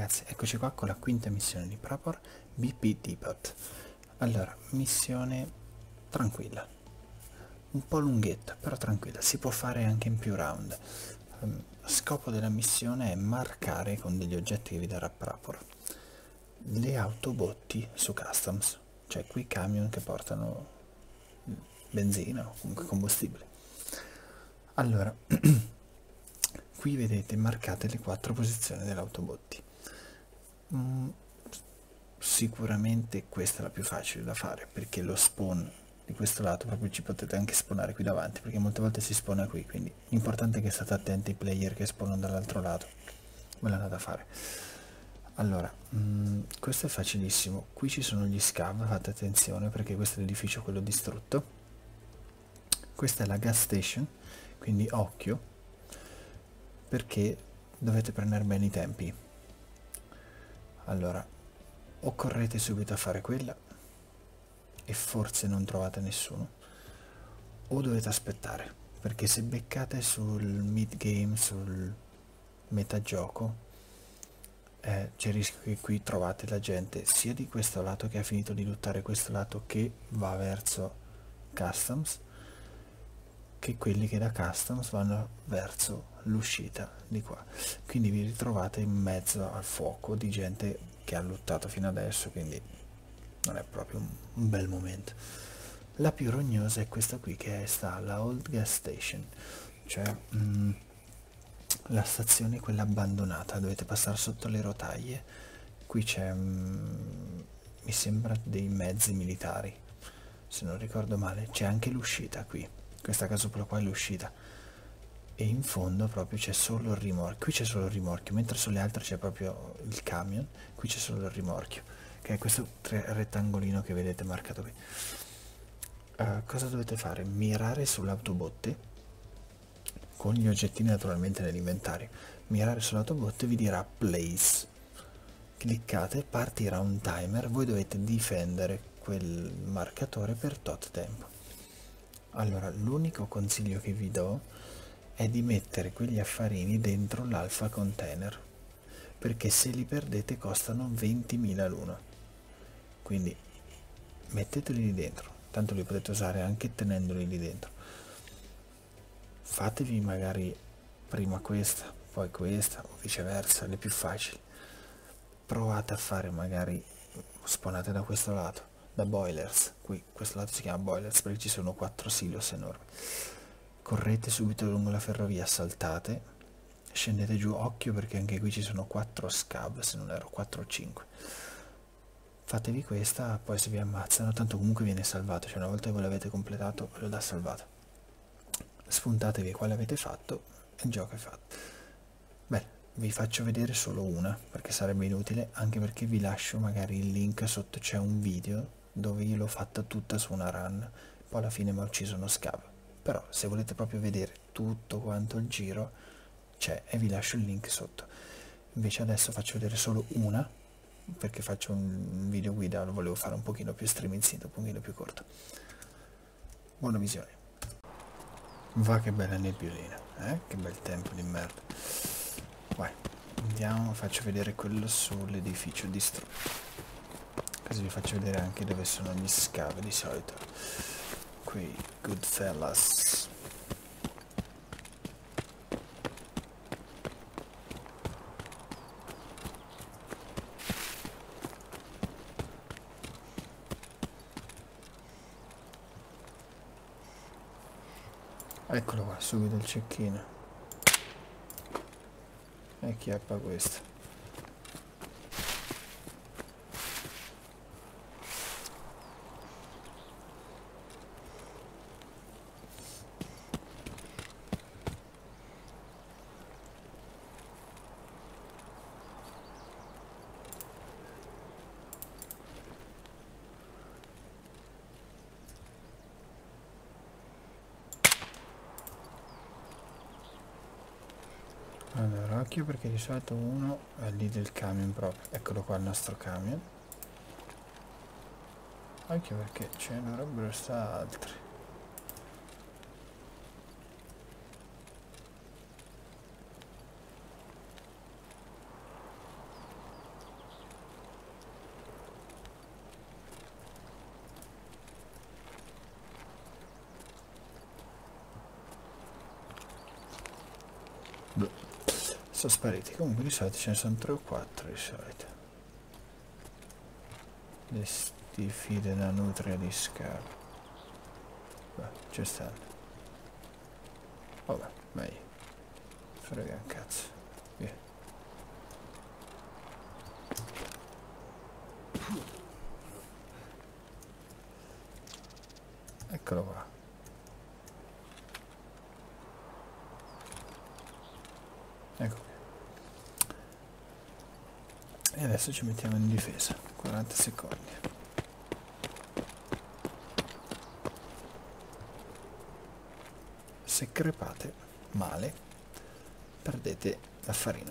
ragazzi, eccoci qua con la quinta missione di Prapor BP Depot. Allora, missione tranquilla, un po' lunghetta, però tranquilla, si può fare anche in più round. Scopo della missione è marcare con degli oggetti che vi darà Prapor le autobotti su Customs, cioè quei camion che portano benzina o comunque combustibile. Allora, qui vedete marcate le 4 posizioni delle autobotti. Sicuramente questa è la più facile da fare, perché lo spawn di questo lato proprio ci potete anche spawnare qui davanti, perché molte volte si spawna qui, quindi l'importante è che state attenti ai player che spawnano dall'altro lato. Me l'hanno da fare. Allora, questo è facilissimo. Qui ci sono gli scav, fate attenzione perché questo è l'edificio quello distrutto. Questa è la gas station, quindi occhio, perché dovete prendere bene i tempi. Allora, o correte subito a fare quella e forse non trovate nessuno, o dovete aspettare, perché se beccate sul mid game, sul metagioco, c'è il rischio che qui trovate la gente sia di questo lato che ha finito di lottare questo lato che va verso Customs, che quelli che da Customs vanno verso l'uscita di qua. Quindi vi ritrovate in mezzo al fuoco di gente che ha lottato fino adesso, quindi non è proprio un bel momento. La più rognosa è questa qui che sta alla Old Gas Station, cioè la stazione quella abbandonata, dovete passare sotto le rotaie. Qui c'è mi sembra dei mezzi militari, se non ricordo male. C'è anche l'uscita qui, questa casupola qua è l'uscita, e in fondo proprio c'è solo il rimorchio. Qui c'è solo il rimorchio, mentre sulle altre c'è proprio il camion. Qui c'è solo il rimorchio, che è questo rettangolino che vedete marcato qui. Cosa dovete fare? Mirare sull'autobotte con gli oggettini naturalmente nell'inventario. Mirare sull'autobotte vi dirà place, cliccate, partirà un timer, voi dovete difendere quel marcatore per tot tempo. Allora, l'unico consiglio che vi do è di mettere quegli affarini dentro l'alfa container, perché se li perdete costano 20.000 l'uno, quindi metteteli lì dentro, tanto li potete usare anche tenendoli lì dentro. Fatevi magari prima questa, poi questa o viceversa, le più facili. Provate a fare magari, spawnate da questo lato, da boilers, qui questo lato si chiama boilers perché ci sono 4 silos enormi. Correte subito lungo la ferrovia, saltate, scendete giù, occhio perché anche qui ci sono 4 scab, se non erro 4 o 5. Fatevi questa, poi se vi ammazzano, tanto comunque viene salvato, cioè una volta che voi l'avete completato ve lo dà salvato. Spuntatevi quale avete fatto e il gioco è fatto. Beh, vi faccio vedere solo una perché sarebbe inutile, anche perché vi lascio magari il link sotto, c'è un video dove io l'ho fatta tutta su una run, poi alla fine mi ha ucciso uno scavo. Però se volete proprio vedere tutto quanto il giro c'è e vi lascio il link sotto. Invece adesso faccio vedere solo una perché faccio un video guida, lo volevo fare un pochino più streaming, un pochino più corto. Buona visione. Va che bella nebbiolina, che bel tempo di merda. Vai, andiamo, faccio vedere quello sull'edificio distrutto, così vi faccio vedere anche dove sono gli scavi di solito, quei Goodfellas. Eccolo qua, subito il cecchino. E chiappa questo. Allora, occhio perché di solito uno è lì del camion proprio. Eccolo qua il nostro camion. Occhio perché ce ne dovrebbero stare altri. sono spariti. Comunque di solito ce ne sono 3 o 4 di solito. Le stifi della nutria di scarpe. Beh, ci stanno. Vabbè, meglio. Frega un cazzo. Via. Eccolo qua. Ecco qui. E adesso ci mettiamo in difesa. 40 secondi. Se crepate male, perdete l'affarino.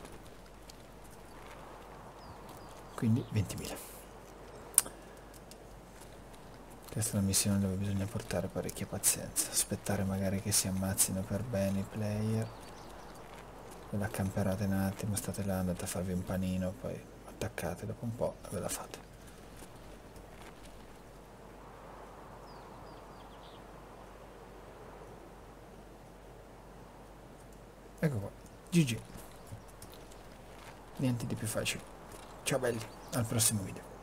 Quindi 20.000. Questa è una missione dove bisogna portare parecchia pazienza. Aspettare magari che si ammazzino per bene i player. Ve la camperate un attimo, state là, andate a farvi un panino, poi attaccate dopo un po' e ve la fate. Ecco qua, GG. Niente di più facile. Ciao belli, al prossimo video.